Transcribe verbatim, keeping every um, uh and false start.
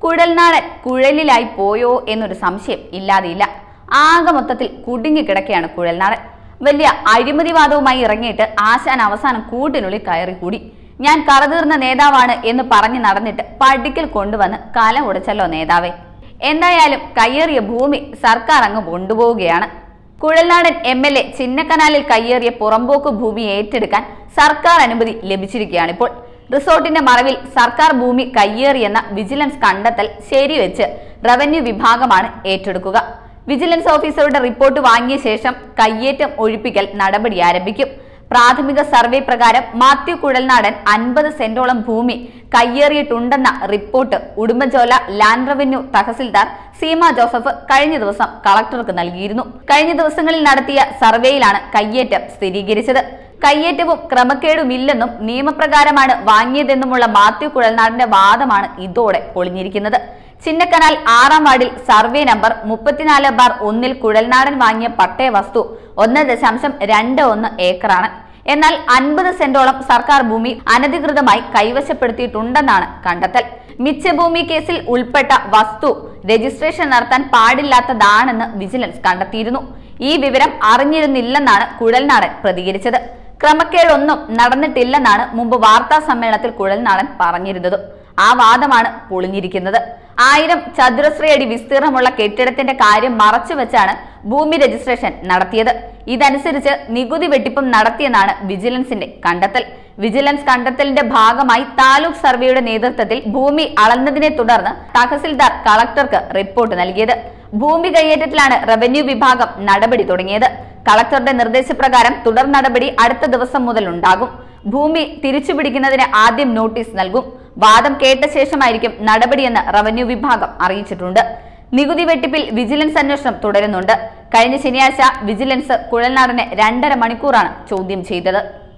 കുഴൽനാടൻ കുഴലിലായി പോയോ എന്നൊരു സംശയം ഇല്ലാതെയില്ല. ആകെ മൊത്തത്തിൽ കുടുങ്ങിക്കിടക്കുകയാണ് കുഴൽനാടൻ. വലിയ അഴിമതിവാദവുമായി ഇറങ്ങിയിട്ട് ആശാൻ അവസാനം കൂട്ടിനുള്ളിൽ കയറി കൂടി. ഞാൻ കറതീർന്ന നേതാവാണ് എന്ന് പറഞ്ഞു നടന്നിട്ട് പടിക്കൽ കൊണ്ടുവന്ന് കല ഉടച്ചല്ലോ നേതാവേ. എന്തായാലും കയ്യേറിയ ഭൂമി സർക്കാർ അങ്ങ് കൊണ്ടുപോവുകയാണ്. കുഴൽനാടൻ എം എൽ എ ചിന്നക്കനാലിൽ കയ്യേറിയ പുറമ്പോക്ക് ഭൂമി ഏറ്റെടുക്കാൻ സർക്കാർ അനുമതി ലഭിച്ചിരിക്കുകയാണിപ്പോൾ. റിസോർട്ടിന്റെ മറവിൽ സർക്കാർ ഭൂമി കയ്യേറിയെന്ന വിജിലൻസ് കണ്ടെത്തൽ ശരിവെച്ച് റവന്യൂ വിഭാഗമാണ് ഏറ്റെടുക്കുക. വിജിലൻസ് ഓഫീസറുടെ റിപ്പോർട്ട് വാങ്ങിയ ശേഷം കയ്യേറ്റം ഒഴിപ്പിക്കൽ നടപടി ആരംഭിക്കും. പ്രാഥമിക സർവേ പ്രകാരം മാത്യു കുഴൽനാടൻ അൻപത് സെന്റോളം ഭൂമി കയ്യേറിയിട്ടുണ്ടെന്ന report Udumbanchola land revenue tahsildar Seema Joseph കഴിഞ്ഞ ദിവസം കളക്ടർക്ക് നൽകിയിരുന്നു. കഴിഞ്ഞ ദിവസങ്ങളിൽ നടത്തിയ സർവേയിലാണ് കയ്യേറ്റം സ്ഥിരീകരിച്ചത്. കയ്യേറ്റവും ക്രമക്കേടുമില്ലെന്നും നിയമപ്രകാരമാണ് വാങ്ങിയതെന്നുമുള്ള മാത്യു കുഴൽനാടന്റെ വാദമാണ് ഇതോടെ പൊളിഞ്ഞിരിക്കുന്നത്. ചിന്നക്കനാൽ ആറാം വാർഡിൽ സർവേ നമ്പർ മുപ്പത്തിനാല് ബാർ ഒന്നിൽ കുഴൽനാടൻ വാങ്ങിയ പട്ടയ വസ്തു ഒന്ന് ദശാംശം രണ്ട് ഒന്ന് ഏക്കറാണ്. എന്നാൽ അൻപത് സെന്റോളം സർക്കാർ ഭൂമി അനധികൃതമായി കൈവശപ്പെടുത്തിയിട്ടുണ്ടെന്നാണ് കണ്ടെത്തൽ. മിച്ചഭൂമി കേസിൽ ഉൾപ്പെട്ട വസ്തു രജിസ്ട്രേഷൻ നടത്താൻ പാടില്ലാത്തതാണെന്ന് വിജിലൻസ് കണ്ടെത്തിയിരുന്നു. ഈ വിവരം അറിഞ്ഞിരുന്നില്ലെന്നാണ് കുഴൽനാടൻ പ്രതികരിച്ചത്. ക്രമക്കേടൊന്നും നടന്നിട്ടില്ലെന്നാണ് മുമ്പ് വാർത്താ സമ്മേളനത്തിൽ കുഴൽനാടൻ പറഞ്ഞിരുന്നത്. ആ വാദമാണ് പൊളിഞ്ഞിരിക്കുന്നത്. ആയിരം ചതുരശ്രയടി വിസ്തീർണമുള്ള കെട്ടിടത്തിന്റെ കാര്യം മറച്ചുവെച്ചാണ് ഭൂമി രജിസ്ട്രേഷൻ നടത്തിയത്. ഇതനുസരിച്ച് നികുതി വെട്ടിപ്പും നടത്തിയെന്നാണ് വിജിലൻസിന്റെ കണ്ടെത്തൽ. വിജിലൻസ് കണ്ടെത്തലിന്റെ ഭാഗമായി താലൂക്ക് സർവേയുടെ നേതൃത്വത്തിൽ ഭൂമി അളന്നതിനെ തുടർന്ന് തഹസിൽദാർ കളക്ടർക്ക് റിപ്പോർട്ട് നൽകിയത്. ഭൂമി കയ്യേറ്റത്തിലാണ് റവന്യൂ വിഭാഗം നടപടി തുടങ്ങിയത്. കളക്ടറുടെ നിർദ്ദേശപ്രകാരം തുടർ നടപടി അടുത്ത ദിവസം മുതൽ ഉണ്ടാകും. ഭൂമി തിരിച്ചുപിടിക്കുന്നതിന് ആദ്യം നോട്ടീസ് നൽകും. വാദം കേട്ട ശേഷമായിരിക്കും നടപടിയെന്ന് റവന്യൂ വിഭാഗം അറിയിച്ചിട്ടുണ്ട്. നികുതി വെട്ടിപ്പിൽ വിജിലൻസ് അന്വേഷണം തുടരുന്നുണ്ട്. കഴിഞ്ഞ ശനിയാഴ്ച വിജിലൻസ് കുഴൽനാടനെ രണ്ടര മണിക്കൂറാണ് ചോദ്യം ചെയ്തത്.